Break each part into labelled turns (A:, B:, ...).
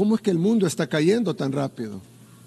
A: ¿Cómo es que el mundo está cayendo tan rápido?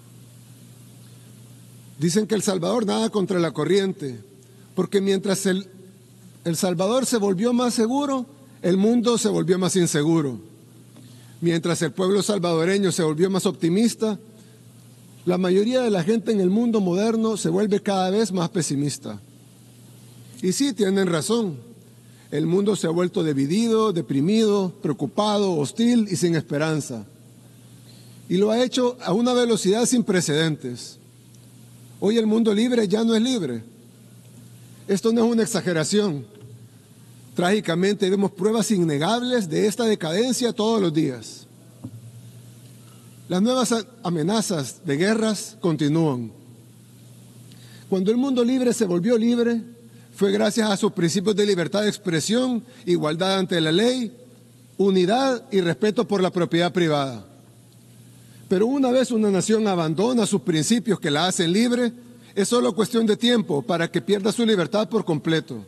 A: Dicen que El Salvador nada contra la corriente, porque mientras El Salvador se volvió más seguro, el mundo se volvió más inseguro. Mientras el pueblo salvadoreño se volvió más optimista, la mayoría de la gente en el mundo moderno se vuelve cada vez más pesimista. Y sí, tienen razón. El mundo se ha vuelto dividido, deprimido, preocupado, hostil y sin esperanza. Y lo ha hecho a una velocidad sin precedentes. Hoy el mundo libre ya no es libre. Esto no es una exageración. Trágicamente vemos pruebas innegables de esta decadencia todos los días. Las nuevas amenazas de guerras continúan. Cuando el mundo libre se volvió libre, fue gracias a sus principios de libertad de expresión, igualdad ante la ley, unidad y respeto por la propiedad privada. Pero una vez una nación abandona sus principios que la hacen libre, es solo cuestión de tiempo para que pierda su libertad por completo.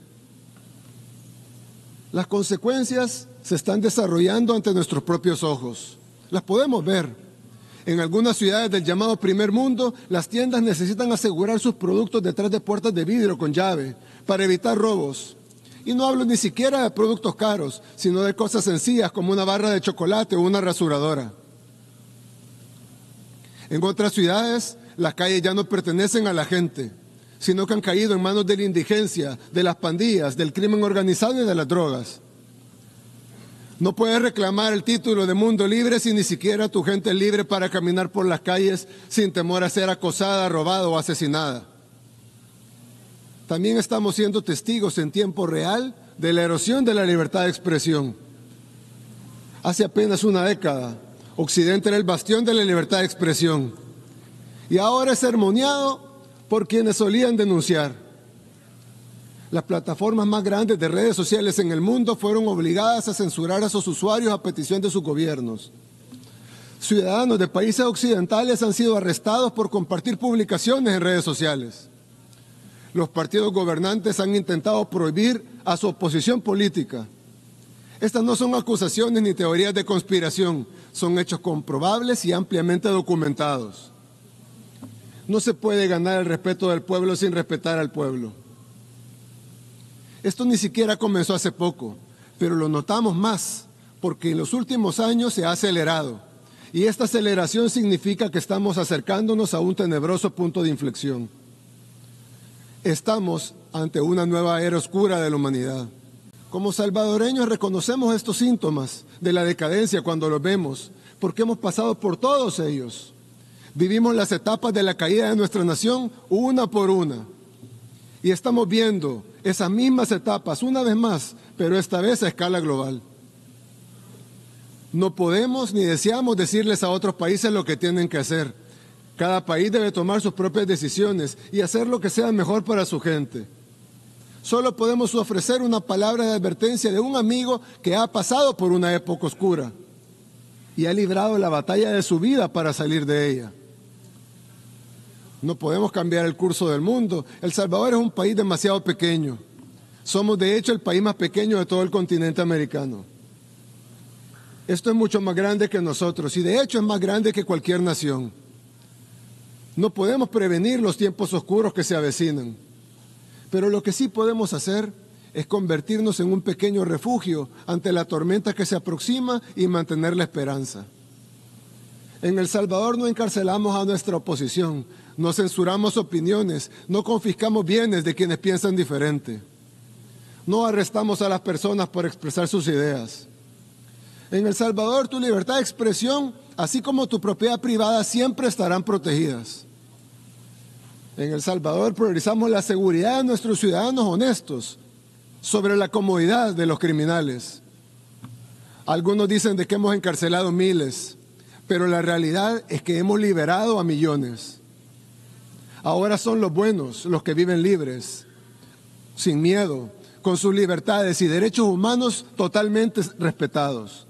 A: Las consecuencias se están desarrollando ante nuestros propios ojos. Las podemos ver. En algunas ciudades del llamado primer mundo, las tiendas necesitan asegurar sus productos detrás de puertas de vidrio con llave para evitar robos. Y no hablo ni siquiera de productos caros, sino de cosas sencillas como una barra de chocolate o una rasuradora. En otras ciudades, las calles ya no pertenecen a la gente, sino que han caído en manos de la indigencia, de las pandillas, del crimen organizado y de las drogas. No puedes reclamar el título de mundo libre si ni siquiera tu gente es libre para caminar por las calles sin temor a ser acosada, robada o asesinada. También estamos siendo testigos en tiempo real de la erosión de la libertad de expresión. Hace apenas una década, Occidente era el bastión de la libertad de expresión y ahora es sermoneado por quienes solían denunciar. Las plataformas más grandes de redes sociales en el mundo fueron obligadas a censurar a sus usuarios a petición de sus gobiernos. Ciudadanos de países occidentales han sido arrestados por compartir publicaciones en redes sociales. Los partidos gobernantes han intentado prohibir a su oposición política. Estas no son acusaciones ni teorías de conspiración, son hechos comprobables y ampliamente documentados. No se puede ganar el respeto del pueblo sin respetar al pueblo. Esto ni siquiera comenzó hace poco, pero lo notamos más porque en los últimos años se ha acelerado. Y esta aceleración significa que estamos acercándonos a un tenebroso punto de inflexión. Estamos ante una nueva era oscura de la humanidad. Como salvadoreños reconocemos estos síntomas de la decadencia cuando los vemos, porque hemos pasado por todos ellos. Vivimos las etapas de la caída de nuestra nación una por una. Y estamos viendo esas mismas etapas una vez más, pero esta vez a escala global. No podemos ni deseamos decirles a otros países lo que tienen que hacer. Cada país debe tomar sus propias decisiones y hacer lo que sea mejor para su gente. Solo podemos ofrecer una palabra de advertencia de un amigo que ha pasado por una época oscura y ha librado la batalla de su vida para salir de ella. No podemos cambiar el curso del mundo. El Salvador es un país demasiado pequeño. Somos de hecho el país más pequeño de todo el continente americano. Esto es mucho más grande que nosotros y de hecho es más grande que cualquier nación. No podemos prevenir los tiempos oscuros que se avecinan, pero lo que sí podemos hacer es convertirnos en un pequeño refugio ante la tormenta que se aproxima y mantener la esperanza. En El Salvador no encarcelamos a nuestra oposición, no censuramos opiniones, no confiscamos bienes de quienes piensan diferente. No arrestamos a las personas por expresar sus ideas. En El Salvador tu libertad de expresión, así como tu propiedad privada, siempre estarán protegidas. En El Salvador priorizamos la seguridad de nuestros ciudadanos honestos sobre la comodidad de los criminales. Algunos dicen de que hemos encarcelado miles, pero la realidad es que hemos liberado a millones. Ahora son los buenos los que viven libres, sin miedo, con sus libertades y derechos humanos totalmente respetados.